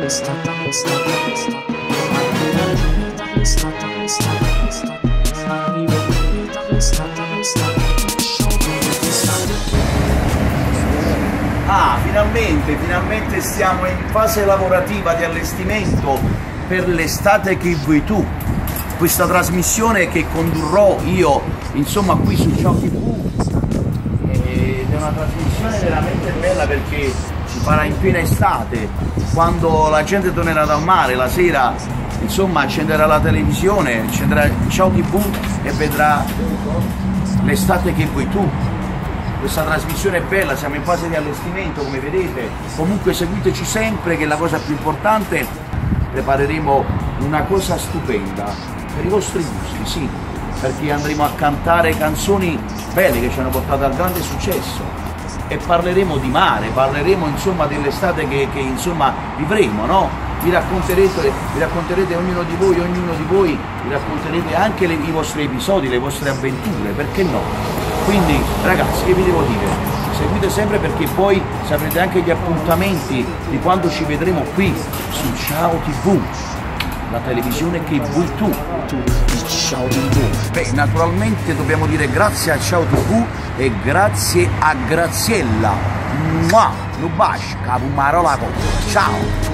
Ah, finalmente stiamo in fase lavorativa di allestimento per l'estate che vuoi tu. Questa trasmissione che condurrò io, insomma, qui su Ciao TV, ed è una trasmissione veramente bella perché si farà in piena estate, quando la gente tornerà dal mare la sera, insomma, accenderà la televisione, accenderà Ciao TV e vedrà l'estate che vuoi tu. Questa trasmissione è bella, siamo in fase di allestimento come vedete, comunque seguiteci sempre che è la cosa più importante, prepareremo una cosa stupenda per i vostri gusti, sì, perché andremo a cantare canzoni belle che ci hanno portato al grande successo e parleremo di mare, parleremo insomma dell'estate che insomma vivremo, no? Vi racconterete ognuno di voi, vi racconterete anche i vostri episodi, le vostre avventure, perché no? Quindi ragazzi, che vi devo dire? Seguite sempre perché poi saprete anche gli appuntamenti di quando ci vedremo qui su Ciao TV, la televisione che vuoi tu. Ciao TV. Beh, naturalmente dobbiamo dire grazie a Ciao TV e grazie a Graziella. Mua! Lo bacio, capumarola. Ciao!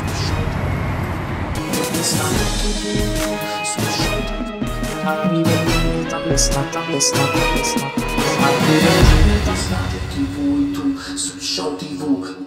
L'estate che vuoi tu su Ciao TV.